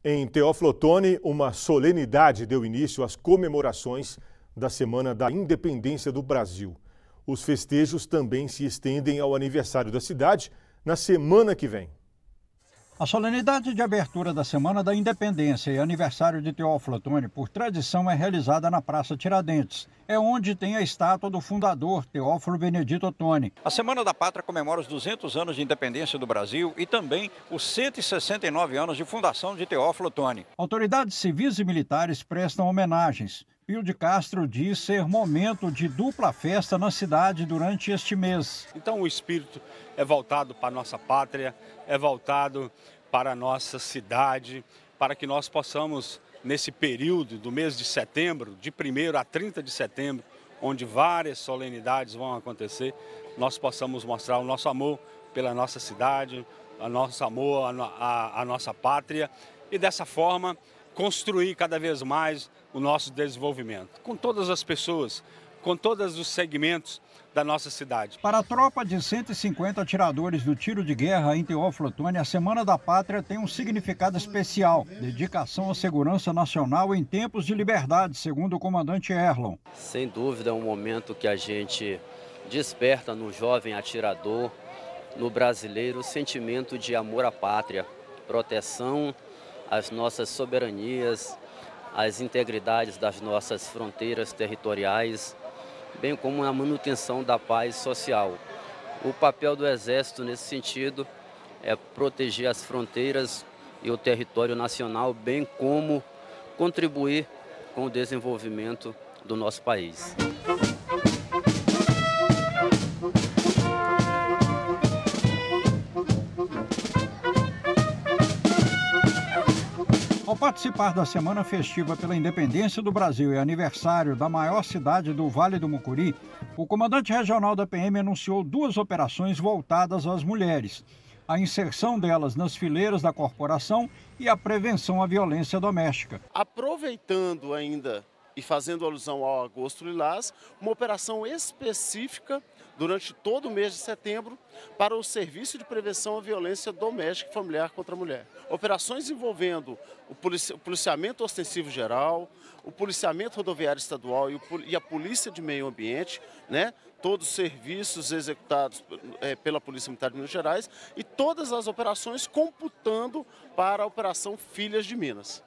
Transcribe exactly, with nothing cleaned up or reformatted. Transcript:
Em Teófilo Otoni, uma solenidade deu início às comemorações da Semana da Independência do Brasil. Os festejos também se estendem ao aniversário da cidade na semana que vem. A solenidade de abertura da Semana da Independência e aniversário de Teófilo Otoni, por tradição, é realizada na Praça Tiradentes. É onde tem a estátua do fundador, Teófilo Benedito Otoni. A Semana da Pátria comemora os duzentos anos de independência do Brasil e também os cento e sessenta e nove anos de fundação de Teófilo Otoni. Autoridades civis e militares prestam homenagens. Pio de Castro diz ser momento de dupla festa na cidade durante este mês. Então o espírito é voltado para a nossa pátria, é voltado para a nossa cidade, para que nós possamos, nesse período do mês de setembro, de primeiro a trinta de setembro, onde várias solenidades vão acontecer, nós possamos mostrar o nosso amor pela nossa cidade, o nosso amor à, à, à nossa pátria e dessa forma construir cada vez mais o nosso desenvolvimento, com todas as pessoas, com todos os segmentos da nossa cidade. Para a tropa de cento e cinquenta atiradores do tiro de guerra em Teófilo Otoni, a Semana da Pátria tem um significado especial, dedicação à segurança nacional em tempos de liberdade, segundo o comandante Erlon. Sem dúvida é um momento que a gente desperta no jovem atirador, no brasileiro, o sentimento de amor à pátria, proteção às nossas soberanias, às integridades das nossas fronteiras territoriais, bem como a manutenção da paz social. O papel do Exército nesse sentido é proteger as fronteiras e o território nacional, bem como contribuir com o desenvolvimento do nosso país. Ao participar da Semana Festiva pela Independência do Brasil e aniversário da maior cidade do Vale do Mucuri, o comandante regional da P M anunciou duas operações voltadas às mulheres: a inserção delas nas fileiras da corporação e a prevenção à violência doméstica. Aproveitando ainda e fazendo alusão ao Agosto Lilás, uma operação específica durante todo o mês de setembro para o Serviço de Prevenção à Violência Doméstica e Familiar contra a Mulher. Operações envolvendo o policiamento ostensivo geral, o policiamento rodoviário estadual e a Polícia de Meio Ambiente, né? Todos os serviços executados é, pela Polícia Militar de Minas Gerais e todas as operações computando para a Operação Filhas de Minas.